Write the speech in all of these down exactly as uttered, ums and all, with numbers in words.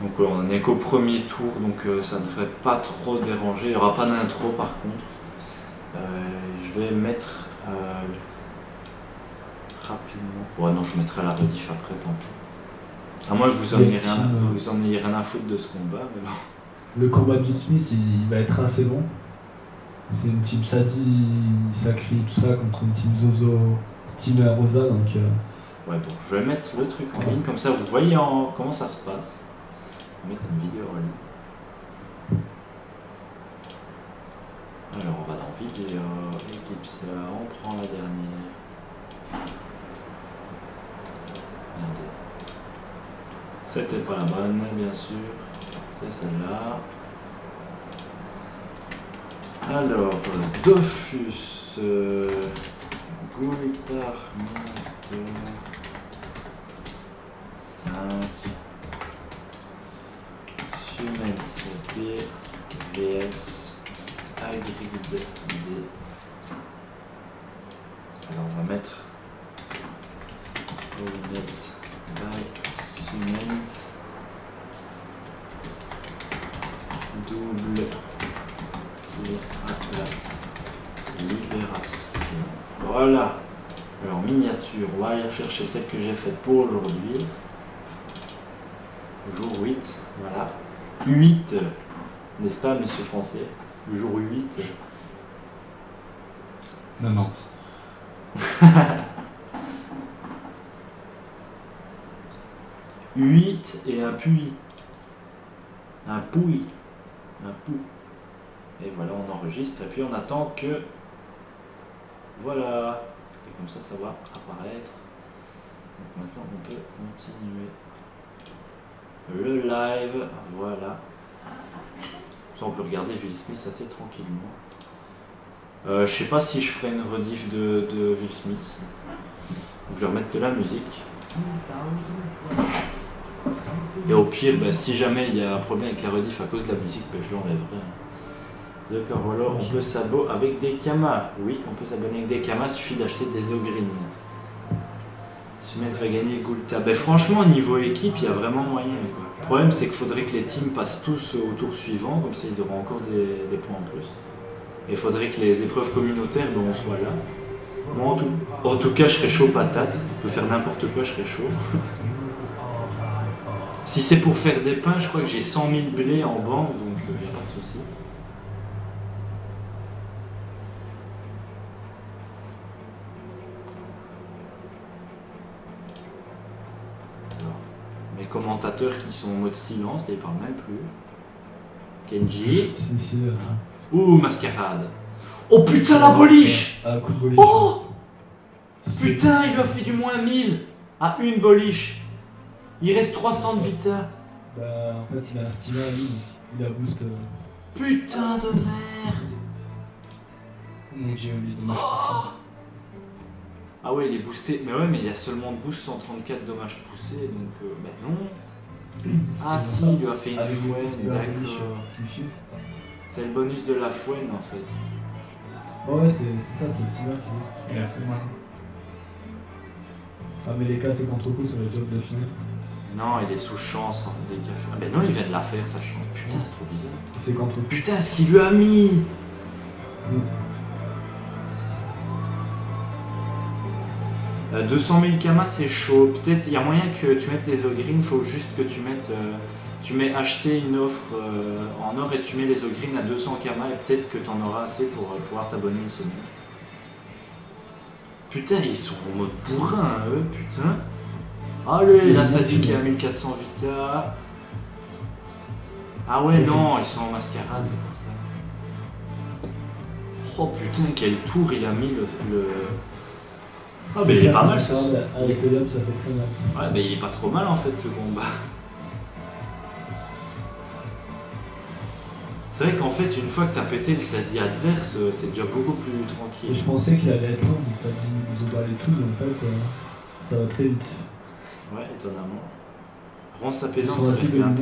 Donc ouais, on n'est qu'au premier tour, donc euh, ça ne devrait pas trop déranger. Il n'y aura pas d'intro par contre. Euh, je vais mettre euh, rapidement. Ouais non, je mettrai la rediff après, tant pis. À moins que vous en ayez rien, à, vous en ayez rien à foutre de ce combat, mais bon. Le combat de Will Smith, il va être assez long. C'est une team Sadi, Sakri, tout ça, contre une team Zozo, Team Rosa, donc... Euh... Ouais bon, je vais mettre le truc en ligne, comme ça vous voyez en... comment ça se passe. Je vais mettre une vidéo en ligne. Alors on va dans vidéo, équipe ça, on prend la dernière. Merde. C'était pas la bonne, bien sûr. C'est celle-là. Alors, Dofus, euh, Gultar, cinq, Sumens D, V S, Agrid D. Alors, on va mettre Onet by Sumens, double qui a la libération. Voilà. Alors miniature, on va aller chercher celle que j'ai faite pour aujourd'hui. Jour huit, voilà. huit, n'est-ce pas monsieur français? Le jour huit. Non, non. huit et un puits. Un pouille. Un pou. Et voilà, on enregistre et puis on attend que... Voilà. Et comme ça, ça va apparaître. Donc maintenant, on peut continuer le live. Voilà. Ça, on peut regarder Will Smith assez tranquillement. Euh, je sais pas si je ferai une rediff de, de Will Smith. Donc, je vais remettre de la musique. Et au pire, bah, si jamais il y a un problème avec la rediff à cause de la musique, bah, je l'enlèverai. D'accord, voilà, on peut s'abonner avec des kamas. Oui, on peut s'abonner avec des kamas, il suffit d'acheter des Ogreen. Sumens va gagner Gulta. Ben, franchement, niveau équipe, il y a vraiment moyen. Quoi. Le problème, c'est qu'il faudrait que les teams passent tous au tour suivant, comme ça ils auront encore des, des points en plus. Et il faudrait que les épreuves communautaires, ben, on soit là. Moi, en tout, en tout cas, je serais chaud patate. On peut faire n'importe quoi, je serais chaud. Si c'est pour faire des pains, je crois que j'ai cent mille blés en banque, donc il n'y a pas de souci. Mes commentateurs qui sont en mode silence, là, ils parlent même plus. Kenji. Si, si, euh... Ouh, mascarade. Oh putain, la boliche. Ah, coup de boliche. Oh putain, il lui a fait du moins mille à une boliche. Il reste trois cents de vita. Bah, en fait, il a un steamer à lui, il a boost. Euh... Putain de merde. Mon dieu, il est dommage pour ça. Ah ouais, il est boosté. Mais ouais, mais il a seulement de boost cent trente-quatre dommages poussés, donc euh, ben non. Ah si, il lui a fait une fouenne, d'accord. C'est le bonus de la fouenne en fait. Ouais, c'est ça, c'est le steamer qui booste. Il a plus mal. Ah, mais les cas, c'est contre coup, ça va être job de finir. Non, il est sous chance, hein, des cafés. Ah ben non, il vient de la faire, sa chance. Putain, c'est trop bizarre. C'est contre coup. Putain, ce qu'il lui a mis. Mm. euh, deux cent mille kamas, c'est chaud. Peut-être, il y a moyen que tu mettes les ogreen, il faut juste que tu mettes... Euh, tu mets acheter une offre euh, en or et tu mets les ogreen à deux cents kamas et peut-être que tu en auras assez pour euh, pouvoir t'abonner une semaine. Putain, ils sont en mode bourrin, eux, putain. Allez, là ça dit qu'il y a mille quatre cents vita. Ah ouais, non, ils sont en mascarade, c'est pour ça. Oh putain, quel tour il a mis le... le... Ah bah il est pas mal ce... Avec le lob, ça fait très mal. Ouais, bah il est pas trop mal en fait ce combat. C'est vrai qu'en fait, une fois que t'as pété le Sadi adverse, t'es déjà beaucoup plus tranquille. Et je pensais qu'il allait être long, mais ça dit Zobal et tout, mais en fait, euh, ça va très vite. Ouais, étonnamment. Rance apaisante, ça c'est bien.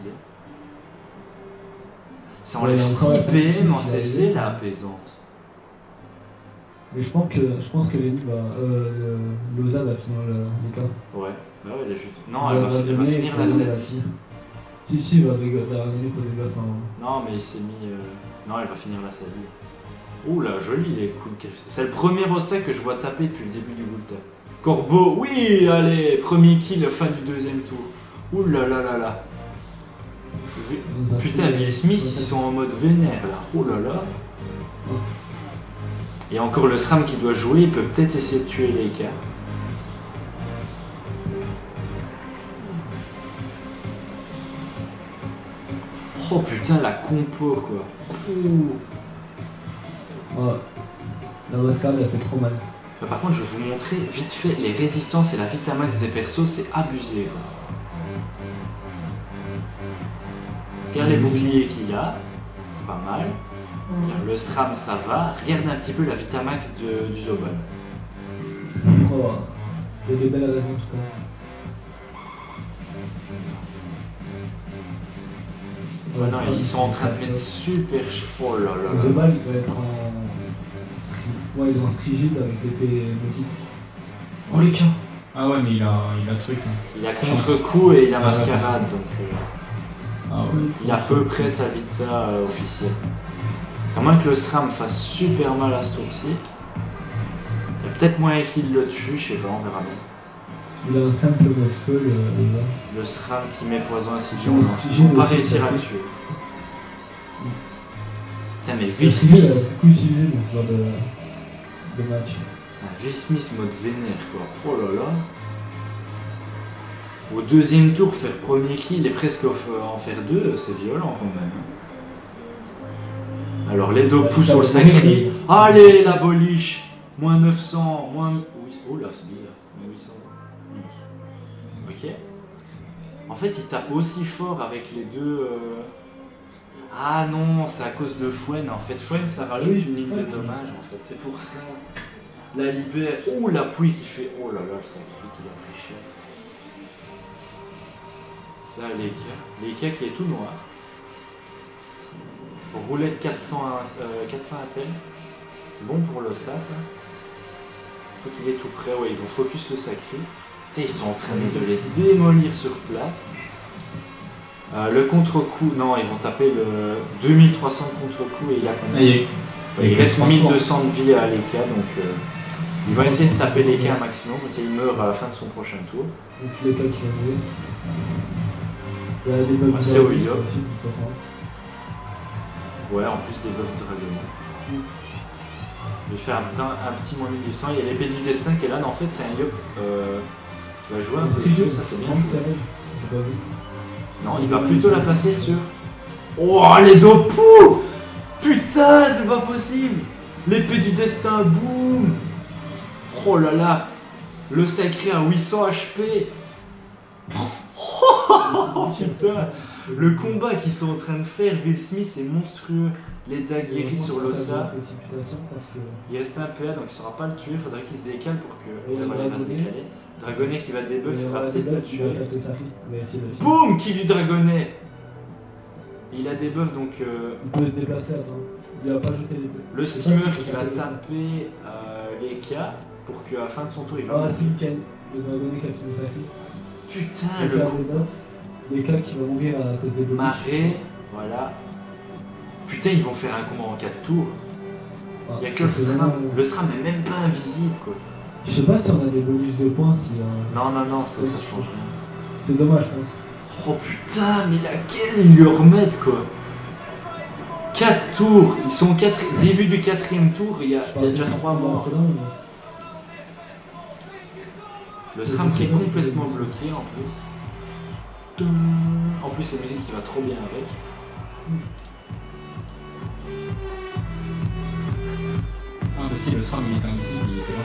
Ça enlève ouais, six P M en C C, la apaisante. Mais je pense que, je pense que Lenny va... Euh, Loza va finir le, le cas. Ouais, bah ouais, elle est juste... Non, elle va, elle va finir la Sadi. Si, si, il va déga- Dragonner pour débattre un. Non, mais il s'est mis. Euh... Non, elle va finir là sa vie. Ouh là, joli les coups de griffe. C'est le premier Ossac que je vois taper depuis le début du Gulta. Corbeau, oui, allez, premier kill, fin du deuxième tour. Ouh là là là là. Putain, Will Smith, ils sont en mode vénère là. Oh là là. Et encore le SRAM qui doit jouer, il peut peut-être essayer de tuer les K. Oh putain, la compo quoi. Ouh. Ouais. La Mascarade elle fait trop mal. Bah, par contre, je vais vous montrer vite fait les résistances et la Vitamax des persos, c'est abusé quoi. Regarde les boucliers qu'il y a, c'est pas mal. Regarde, le SRAM ça va. Regarde un petit peu la Vitamax de, du Zobal. Oh, il y a des belles raisons en tout cas. Ouais, non, ils sont en train de mettre super chaud. Oh là là là. Zobal il doit être en. Ouais, il est en strigide avec l'épée maudite. Oh les cas. Ah ouais, mais il a, il a truc. Hein. Il a contre-coup et il a Ah, mascarade, donc euh, Ah ouais. il a à peu près sa Vita euh, officielle. À moins que le SRAM fasse super mal à ce tour-ci. Il y a peut-être moyen qu'il le tue, je sais pas, on verra bien. Il a un simple mode feu, le. le... Le SRAM qui met poison insidieux, Son on insidieux va pas aussi, réussir ça à le fait. tuer. Putain, mais Le Will civil, Smith, c'est plus utilisé dans ce genre de, de match. putain, Will Smith mode vénère quoi. Oh là là. Au deuxième tour, faire premier kill et presque en faire deux, c'est violent quand même. Alors les deux pouces sur le sacré. Allez la boliche. Moins neuf cents, moins... Oh là, c'est bizarre. Moins huit cents. Ok. En fait, il tape aussi fort avec les deux... Euh... Ah non, c'est à cause de Fuen. En fait, Fuen, ça rajoute Oui, une ligne de dommage. En fait, c'est pour ça. La libère... Oh, l'appui qui fait... Oh là là, le sacré qu'il a pris cher. Ça, les K. Les K qui est tout noir. Roulette quatre cents, euh, quatre cents intel. C'est bon pour le ça, ça. Faut qu'il est tout prêt. Ouais, ils vont focus le sacré. Putain, ils sont en train de les démolir sur place. Euh, le contre-coup, non, ils vont taper le deux mille trois cents contre-coup et il y a combien? Allez. Il reste mille deux cents de vie à l'E K, donc euh, il va essayer de taper l'E K un maximum, comme ça il meurt à la fin de son prochain tour. Donc l'E K qui va jouer. Il y a des buffs Ah, c'est de Willow. de toute façon. Ouais, en plus des buffs de règlement. Je vais faire un petit, un petit moins mille deux cents. Il y a l'épée du destin qui est là. Non, en fait, c'est un Yop euh, qui va jouer un peu feu, ça c'est bien Non, joué. c'est vrai, j'ai pas vu. Non, il va plutôt la placer sur. Oh, les deux poux! Putain, c'est pas possible! L'épée du destin, boum! Oh là là! Le sacré à huit cents H P! Oh putain! Le combat qu'ils sont en train de faire, Will Smith, est monstrueux. Les dagues guéris sur l'ossa. Il reste un P A donc il ne saura pas le tuer. Il faudrait qu'il se décale pour que. Et Ouais, voilà, il va se Dragonnet. décaler. Dragonnet qui va débuff, il va peut-être le tuer. Boum. Boum! Qui du Dragonnet! Il a des buffs donc. Euh, Il peut se déplacer, attends. Il va pas jeter les deux. le steamer qui va taper euh, les K pour qu'à la fin de son tour il va. Ah, mourir. c'est Ken, le dragonnet qui a fait le sacré. Putain, Il le va coup. faire des buffs. Les cas qui vont mourir à cause des bonus. Marée, voilà. Putain, ils vont faire un combat en quatre tours. Ah, Il n'y a que le c'est SRAM. vraiment- Le SRAM est même pas invisible quoi. Je sais pas si on a des bonus de points. Si, euh, Non, non, non, ça, ça change rien. c'est dommage, je pense. Oh putain, mais laquelle ils le remettent quoi? quatre tours, ils sont au quatre... début du quatrième tour, il y a, Je il y parle a déjà de trois ça, morts. c'est là, mais- Le SRAM qui est complètement bloqué en plus. En plus, c'est une musique qui va trop bien avec. Ah bah si, le SRAM il est invisible, il était là.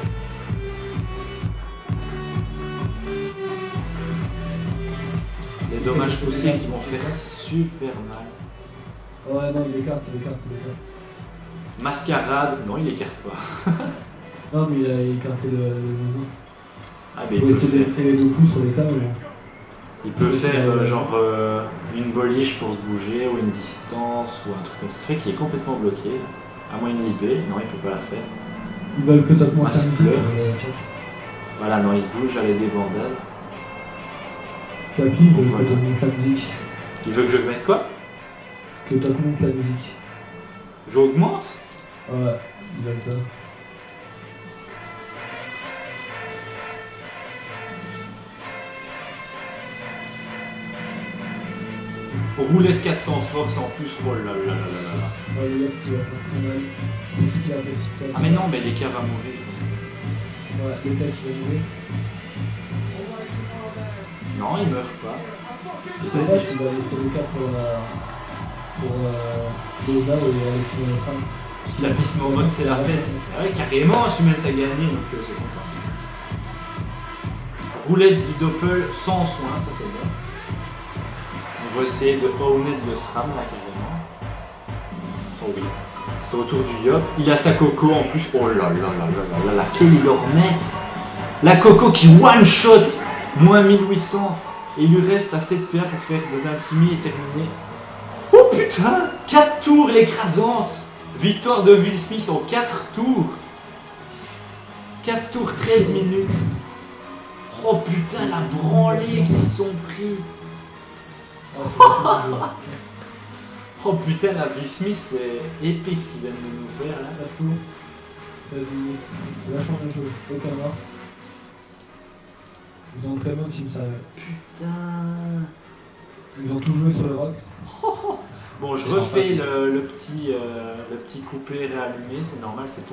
Les dommages poussés qui vont faire super mal. Ouais, non, il écarte, il écarte, il écarte. Mascarade, non, il écarte pas. Non, mais il a écarté le, le zozo. Ah, mais Il il faut peut essayer faire, d'éviter les deux coups sur les cas, mais. il peut faire euh, genre euh, une boliche pour se bouger ou une distance ou un truc comme ça. C'est vrai qu'il est complètement bloqué. À moins une libé, non, il peut pas la faire. Ils veulent que top Ah, monter c'est un musique bleu. sur le chat. Voilà, non, il se bouge à les débandades. Capi, ils veulent Voilà. que top monte la musique. Il veut que je mette quoi? Que t'augmentes la musique. J'augmente? Ouais, il a ça. Roulette quatre cents force en plus, oh là là là là là. Ouais, le gars qui va faire très mal. C'est toute la précipitation. Ah mais non, mais l'écart va mourir. Ouais, le gars qui va mourir. Non, il meurt pas. Je sais pas s'il va laisser le cas pour la. pour euh, Loza ou avec une femme. La piste mode c'est la fête. Ah ouais, carrément, Sumens a gagné, donc euh, c'est content. Roulette du doppel sans soin, ça c'est bien. On va essayer de owner le SRAM là carrément. Oh oui. C'est au tour du Yop. Il a sa Coco en plus. Oh là là là là là là. Quel il leur remette. La Coco qui one shot. Moins mille huit cents. Et il lui reste assez de P A pour faire des intimis et terminer. Oh putain, quatre tours l'écrasante. Victoire de Will Smith en quatre tours. quatre tours, treize minutes. Oh putain, la branlée qu'ils se sont pris. Oh putain, la Will Smith, c'est épique ce qu'ils viennent de nous faire là. quatre tours, treize minutes. C'est vachement bien joué. Aucun mort. Ils ont un très bon team, ça. Putain. Ils ont tout joué sur le Rocks. Bon, je refais le, le, petit, euh, le petit coupé réallumé, c'est normal, c'est